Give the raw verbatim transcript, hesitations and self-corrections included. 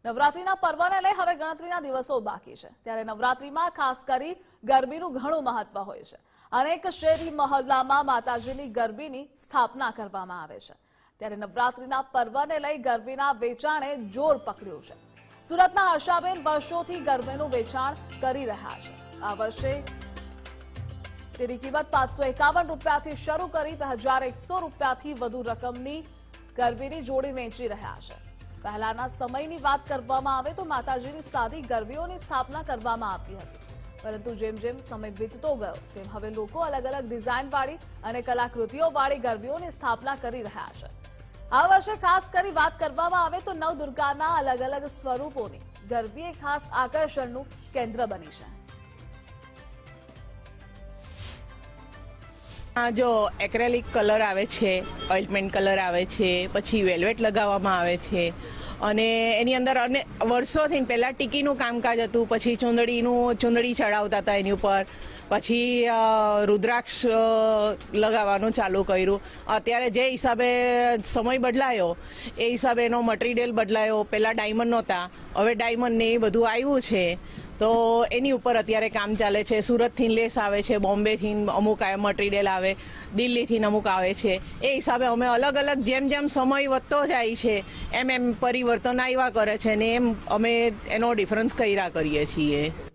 નવરાત્રીના પર્વને લઈ હવે ગણતરીના દિવસો બાકી છે ત્યારે નવરાત્રીમાં ખાસ કરી ગરબીનું ઘણું મહત્વ હોય છે। અનેક શેરી મહોલ્લામાં માતાજીની ગરબીની સ્થાપના કરવામાં આવે છે ત્યારે નવરાત્રીના પર્વને લઈ ગરબીના વેચાણે જોર પકડ્યું છે। સુરતના આશાબેન વર્ષોથી ગરબીનું વેચાણ કરી રહ્યા છે। આ વર્ષે તેની કિંમત પાંચસો એકાવન રૂપિયાથી શરૂ કરી બે હજાર એકસો રૂપિયાથી વધુ રકમની ગરબીની જોડી વેચી રહ્યા છે। પહેલાના સમયની વાત કરવામાં આવે તો માતાજીની સાદી ગરબીઓની સ્થાપના કરવામાં આવતી હતી, પરંતુ જેમ જેમ સમય વીતતો ગયો તેમ હવે લોકો અલગ અલગ ડિઝાઇનવાળી અને કલાકૃતિઓવાળી ગરબીઓની સ્થાપના કરી રહ્યા છે। આ વર્ષે ખાસ કરી વાત કરવામાં આવે તો નવદુર્ગાના અલગ અલગ સ્વરૂપોની ગરબી એ ખાસ આકર્ષણનું કેન્દ્ર બની છે। આ જો એક્રેલિક કલર આવે છે, ઓઇલમેન્ટ કલર આવે છે, પછી વેલ્વેટ લગાવવામાં આવે છે અને એની અંદર અને વર્ષોથી પહેલા ટીકીનું કામકાજ હતું, પછી ચૂંદડીનું ચૂંદડી ચડાવતા હતા એની ઉપર, પછી રુદ્રાક્ષ લગાવવાનું ચાલુ કર્યું। અત્યારે જે હિસાબે સમય બદલાયો એ હિસાબે એનો મટીરિયલ બદલાયો। પહેલાં ડાયમંડ નહોતા, હવે ડાયમંડ ને એ બધું આવ્યું છે તો એની ઉપર અત્યારે કામ ચાલે છે। સુરતથી લેસ આવે છે, બોમ્બેથી અમુક મટીરિયલ આવે, દિલ્હીથી અમુક આવે છે। એ હિસાબે અમે અલગ અલગ જેમ જેમ સમય વધતો જાય છે એમ એમ પરિવર્તન આવ્યા કરે છે ને એમ અમે એનો ડિફરન્સ કર્યા કરીએ છીએ।